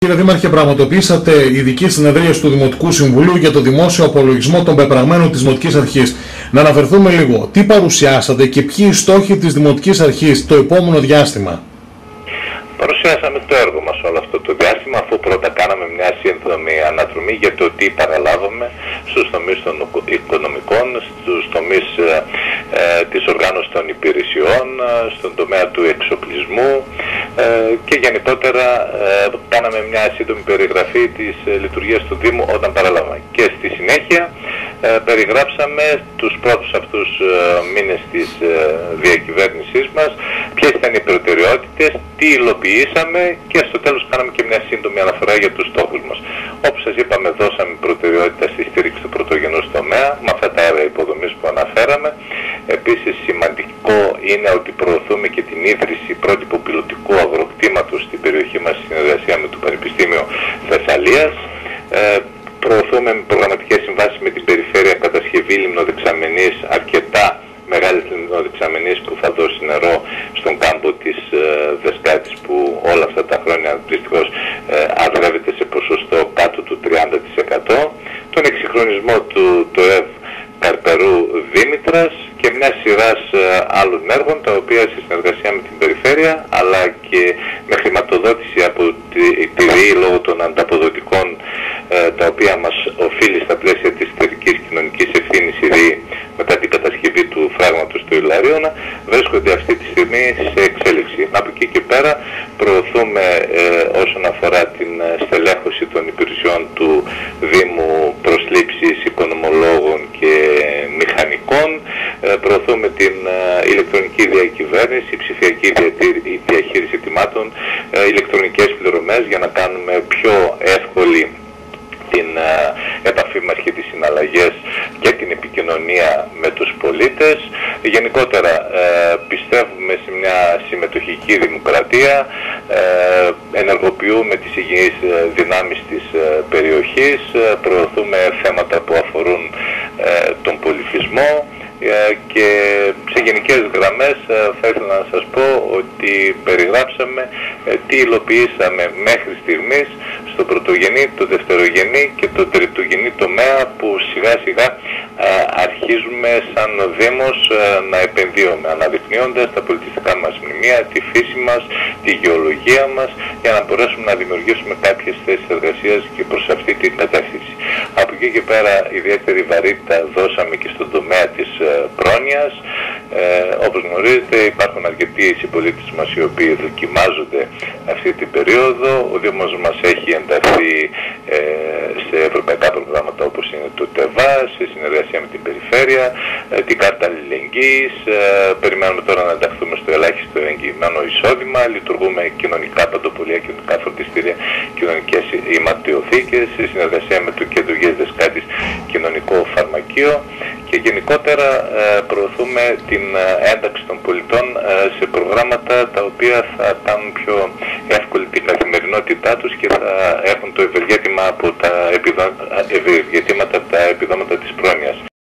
Κύριε Δήμαρχε, πραγματοποιήσατε ειδική συνεδρίαση του Δημοτικού Συμβουλίου για το δημόσιο απολογισμό των πεπραγμένων της Δημοτικής Αρχής. Να αναφερθούμε λίγο. Τι παρουσιάσατε και ποιοι οι στόχοι της Δημοτικής Αρχής το επόμενο διάστημα? Παρουσιάσαμε το έργο μας όλο αυτό το διάστημα, αφού πρώτα κάναμε μια σύντομη αναδρομή για το τι παραλάβαμε στους τομείς των οικονομικών, στους τομείς της οργάνωσης των υπηρεσιών, στον τομέα του εξοπλισμού και γενικότερα κάναμε μια σύντομη περιγραφή της λειτουργίας του Δήμου όταν παραλάβαμε. Και στη συνέχεια περιγράψαμε τους πρώτους αυτούς μήνες της διακυβέρνησής μας, ποιες ήταν οι προτεραιότητες, τι υλοποιήσαμε και στο τέλος κάναμε και μια σύντομη αναφορά για τους στόχους μας. Όπως σας είπαμε, δώσαμε προτεραιότητα στη στήριξη του πρωτογενούς τομέα με αυτά τα έργα υποδομής που αναφέραμε. Επίσης σημαντικό είναι ότι προωθούμε και την ίδρυση πρότυπου πιλωτικού αγροκτήματος στην περιοχή μας, στη συνεργασία με το Πανεπιστήμιο Θεσσαλίας. Προωθούμε με προγραμματικές συμβάσεις με την περιφέρεια κατασκευή λιμνοδεξαμενής, αρκετά μεγάλες λιμνοδεξαμενής που θα δώσει νερό στον κάμπο της Δεσκάτης, που όλα αυτά τα χρόνια δυστυχώς αρδεύεται σε ποσοστό κάτω του 30%. Τον εξυγχρονισμό του ΕΒ Καρπερού Δήμητρας και μια σειράς άλλων έργων, τα οποία σε συνεργασία με την περιφέρεια αλλά και με χρηματοδότηση από τη ΔΕΗ λόγω των ανταποδοτικών τα οποία μας οφείλει στα πλαίσια της εταιρικής κοινωνικής ευθύνης η ΔΕΗ μετά την κατασκευή του φράγματος του Ιλαρίωνα, βρίσκονται αυτή τη στιγμή σε εξέλιξη. Από εκεί και πέρα προωθούμε όσον αφορά την στελέχωση των υπηρεσιών του Δήμου, προσλήψεις οικονομολόγων και μηχανικών, προωθούμε την ηλεκτρονική διακυβέρνηση, ψηφιακή διαχείριση τιμάτων, ηλεκτρονικές πληρωμές για να κάνουμε πιο εύκολη την επαφή μας και τις συναλλαγές και την επικοινωνία με τους πολίτες. Γενικότερα πιστεύουμε σε μια συμμετοχική δημοκρατία, ενεργοποιούμε τις υγιείς δυνάμεις της περιοχής, προωθούμε θέματα που αφορούν τον πολιτισμό και σε γενικές γραμμές θα ήθελα να σας πω ότι περιγράψαμε τι υλοποιήσαμε μέχρι στιγμής στο πρωτογενή, το δευτερογενή και το τριτογενή τομέα, που σιγά σιγά αρχίζουμε σαν Δήμος να επενδύουμε, αναδεικνύοντας τα πολιτιστικά μας μνημεία, τη φύση μας, τη γεωλογία μας, για να μπορέσουμε να δημιουργήσουμε κάποιες θέσεις εργασίας και προς αυτή την κατεύθυνση. Από εκεί και πέρα ιδιαίτερη βαρύτητα δώσαμε και στον τομέα της πρόνοιας. Όπως γνωρίζετε, υπάρχουν αρκετοί συμπολίτες μας οι οποίοι δοκιμάζονται αυτή την περίοδο. Ο Δήμος μας έχει ενταχθεί σε ευρωπαϊκά προγράμματα όπως είναι το ΤΕΒΑ, σε συνεργασία με την περιφέρεια, την κάρτα αλληλεγγύης. Περιμένουμε τώρα να ενταχθούμε στο ελάχιστο εγγυημένο εισόδημα. Λειτουργούμε κοινωνικά παντοπολία, κοινωνικά φροντιστήρια, κοινωνικές ηματιοθήκες, σε συνεργασία με το Κέντρο Υγείας Δεσκάτης κοινωνικό φαρμακείο, και γενικότερα προωθούμε την ένταξη των πολιτών σε προγράμματα τα οποία θα κάνουν πιο εύκολη την καθημερινότητά τους και θα έχουν το ευεργέτημα από τα επιδόματα της πρόνοιας.